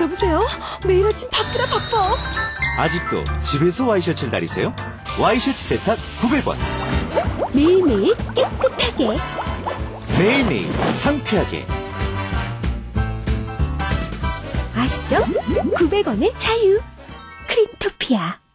여보세요? 매일 아침 바쁘다 바빠. 아직도 집에서 와이셔츠를 다리세요? 와이셔츠 세탁 900원. 매일매일 깨끗하게. 매일매일 상쾌하게. 아시죠? 900원의 자유. 크린토피아.